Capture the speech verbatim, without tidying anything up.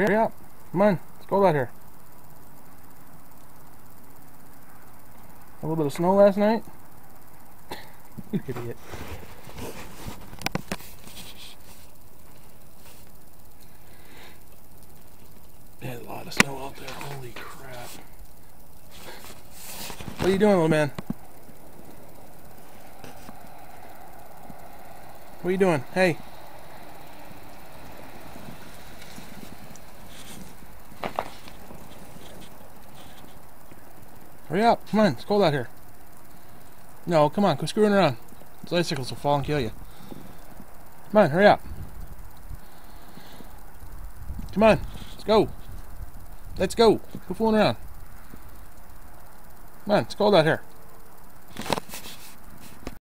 Hurry up. Come on. It's cold out here. A little bit of snow last night. You idiot. There's a lot of snow out there. Holy crap. What are you doing, little man? What are you doing? Hey. Hurry up. Come on. It's cold out here. No, come on. Quit screwing around. Those icicles will fall and kill you. Come on. Hurry up. Come on. Let's go. Let's go. Quit fooling around. Come on. It's cold out here.